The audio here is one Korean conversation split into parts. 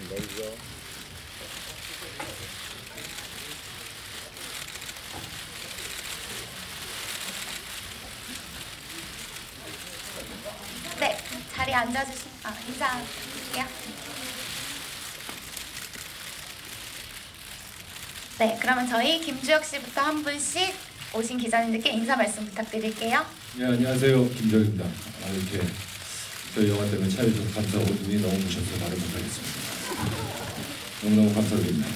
네, 자리에 인사드릴게요. 네, 그러면 저희 김주혁 씨부터 한 분씩 오신 기자님들께 인사 말씀 부탁드릴게요. 네, 안녕하세요. 김정입니다. 이렇게 저희 영화 때문에 찾아주셔서 감사하고 눈이 너무 부셔서 말을 못하겠습니다. 너무너무 감사드립니다.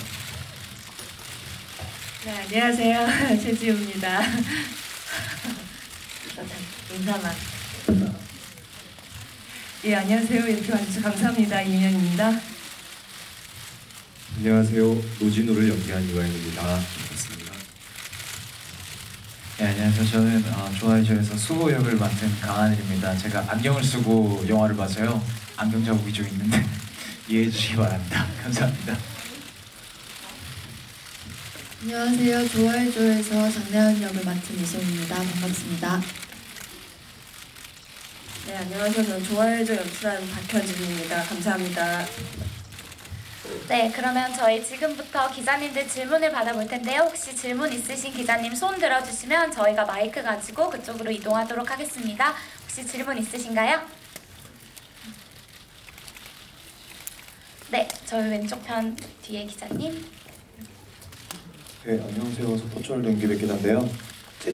네, 안녕하세요. 최지우입니다. 인사만. 예, 안녕하세요. 이렇게 와주셔서 감사합니다. 이민현입니다. 안녕하세요. 노진우를 연기한 이화영입니다. 반갑습니다. 네, 안녕하세요. 저는 좋아요조에서 수호 역을 맡은 강하늘입니다. 제가 안경을 쓰고 영화를 봐서요. 안경 자국이 좀 있는데 이해해 주시기 바랍니다. 감사합니다. 안녕하세요. 좋아요조에서 장나연 역을 맡은 이소입니다. 반갑습니다. 네, 안녕하세요. 저는 좋아요조 연출한 박현진입니다. 감사합니다. 네, 그러면 저희 지금부터 기자님들 질문을 받아볼 텐데요. 혹시 질문 있으신 기자님 손 들어주시면 저희가 마이크 가지고 그쪽으로 이동하도록 하겠습니다. 혹시 질문 있으신가요? 네, 저희 왼쪽 편 뒤에 기자님. 네, 안녕하세요. 서포철 연기백 기자인데요.